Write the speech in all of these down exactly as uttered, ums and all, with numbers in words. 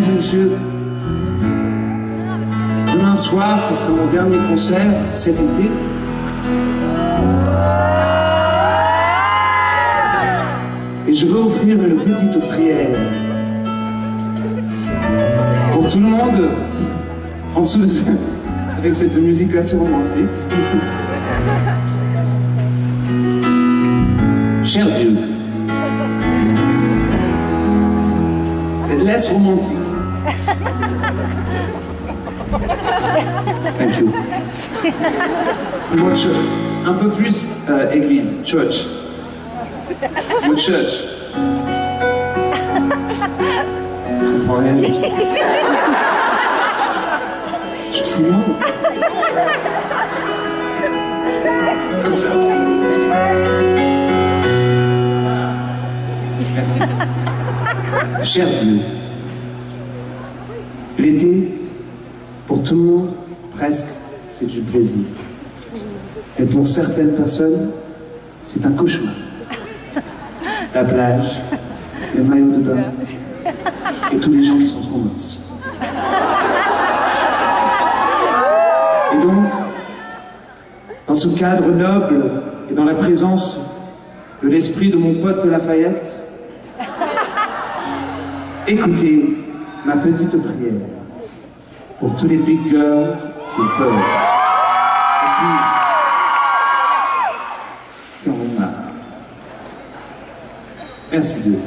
et messieurs, demain soir, ce sera mon dernier concert cet été. Et je veux offrir une petite prière pour tout le monde en dessous de ce... avec cette musique assez romantique. Cher Dieu, laisse romantique. Thank you. Moi, un peu plus euh, église, church. Moi, church. Je comprends rien. Je te fous de moi. Comme ça. Merci. Cher Dieu, l'été, pour tout le monde, presque, c'est du plaisir. Et pour certaines personnes, c'est un cauchemar. La plage, les maillots de bain, et tous les gens qui sont trop minces. Et donc, dans ce cadre noble et dans la présence de l'esprit de mon pote de Lafayette, écoutez ma petite prière pour tous les big girls qui ont peur et qui, qui en ont marre. Merci Dieu.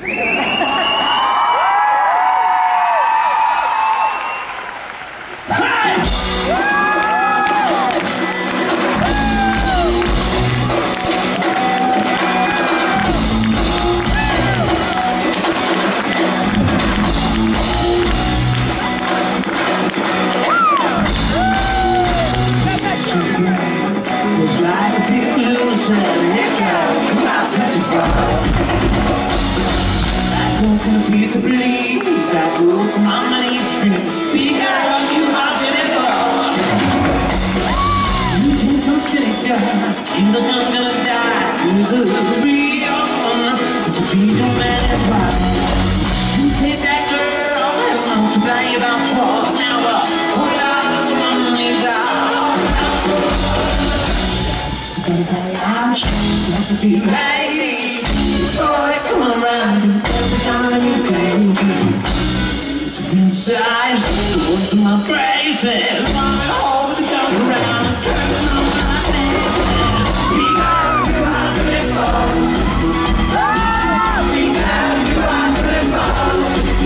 Compete to believe that broke my money screaming, big girl, you are beautiful. You take no shit, girl, you look I'm gonna die. Who's a little real one, but you be the man that's right. You take that girl and multiply about four. Now a whole lot of money's out. But I have to be right. Boy, come around. To inside, what's my braces? All the girls around, curling on my faces. Big girl, you are beautiful. Big girl, you are beautiful.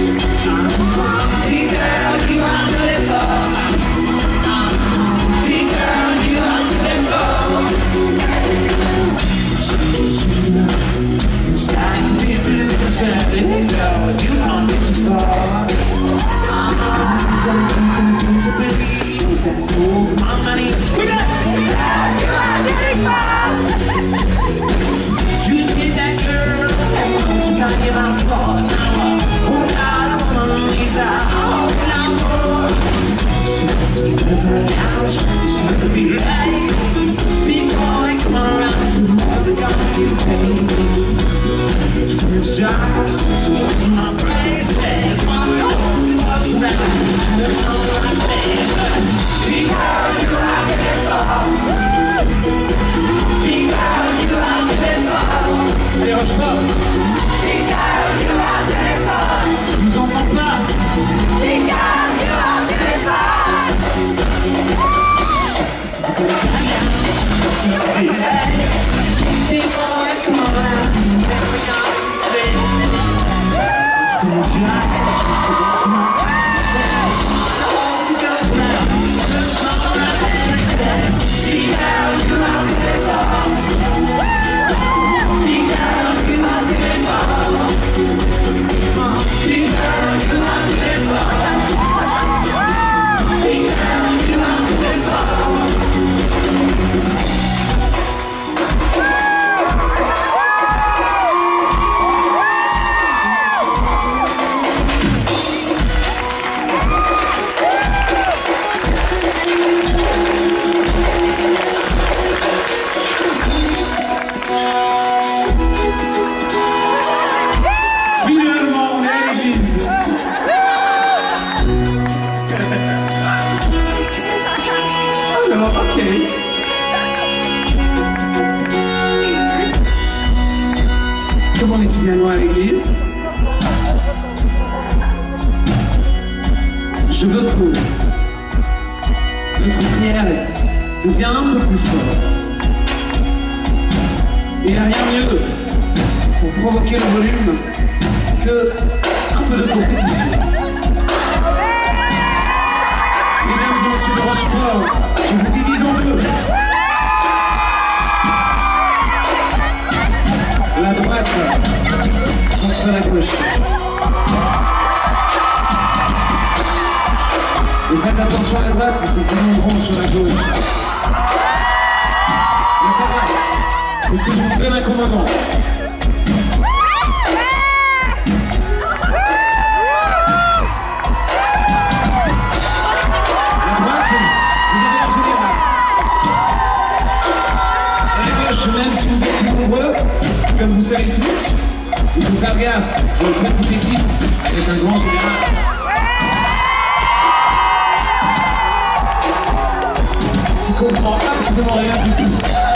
Big girl, you are beautiful. Big girl, you are beautiful. It's like the blues and the girl, you don't need to fall. Don't need to believe that all my money is good. You see that girl, and she's talking about fraud. Now a whole lot of money's out. She wants to live her out. She wants to be right. Big boy, come around. All the guys you pay. First jobs, so what's my praise? There's one what's around. There's no right there. Big girl, you like it all. Big girl, you like it all. Allez, on se voit. Big girl, you like it all. Je vous entends pas. Big girl, you like it all. Big boy, come around. piano à l'église. Je veux que notre prière devient un peu plus forte. Il n'y a rien mieux pour provoquer le volume que un peu de compétition. Mesdames et messieurs de Rochefort, je vous divise en deux. La droite contre la gauche. Et faites attention à la droite parce que tout le monde rentre sur la gauche. Mais ça va. Est-ce que je vous donne un commandement? La droite, vous avez la générale. Et la gauche, même si vous êtes plus nombreux, comme vous savez tous, il faut faire gaffe. Dans le petite équipe, c'est un grand général. Qui comprend absolument rien du tout.